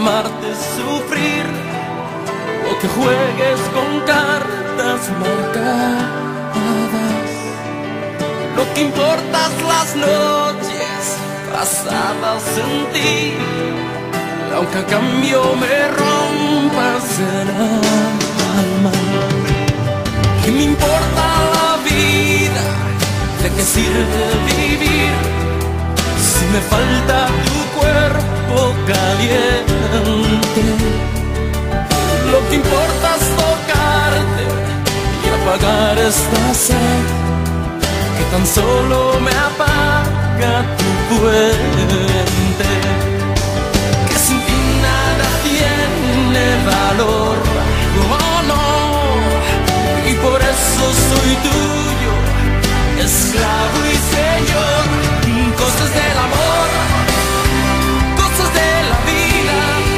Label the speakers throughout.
Speaker 1: amarte es sufrir, o que juegues con cartas marcadas. Lo que importa es las noches pasadas en ti, aunque a cambio me rompas el alma. ¿Qué me importa la vida? ¿De qué sirve vivir si me falta tu cuerpo caliente? Lo que importa es tocarte y apagar esta sed que tan solo me apaga tu puente. Que sin ti nada tiene valor, oh no, y por eso soy tuyo, esclavo y señor. Cosas del amor, cosas de la vida.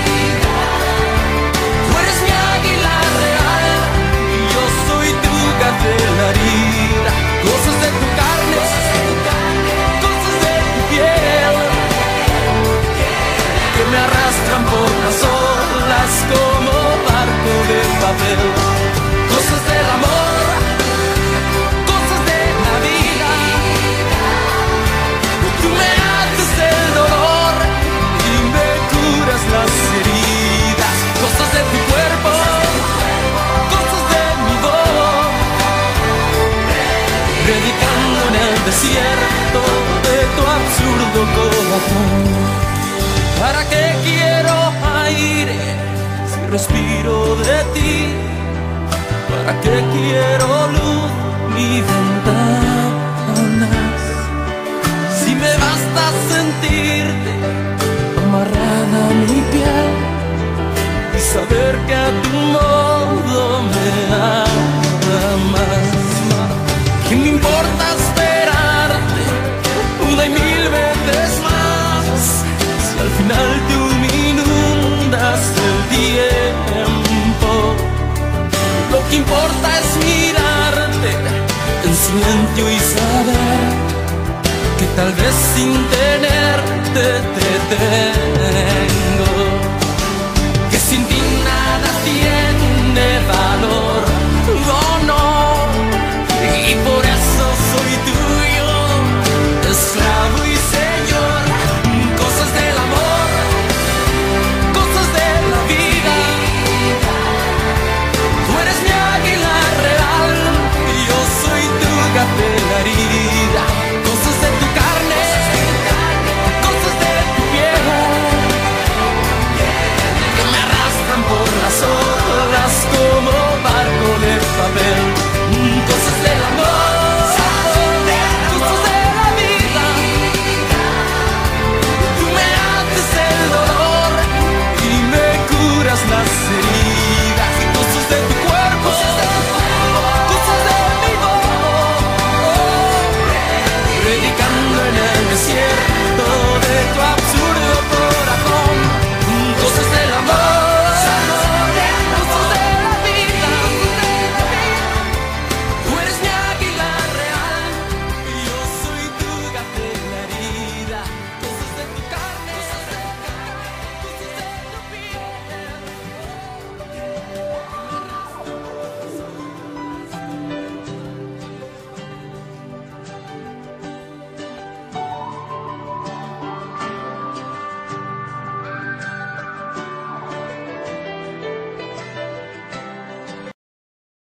Speaker 1: Tú eres mi águila real y yo soy tu gacela herida. Cosas de tu carne, cosas de tu piel, que me arrastran por las olas como barco de papel. Cosas del amor, cosas de la vida. Tú me haces el dolor y me curas las heridas. Cosas de tu cuerpo, cosas de mi voz, predicando en el desierto de tu absurdo corazón. ¿Para qué quiero aire si respiro de ti? ¿Para qué quiero luz ni ventanas si me basta sentirte amarrada a mi piel y saber que a tu modo me amas? ¿Qué me importa esperarte una y mil veces más si al final tú me inundas el tiempo? Lo que importa es mirarte en silencio y saber que tal vez sin tenerte te tengo.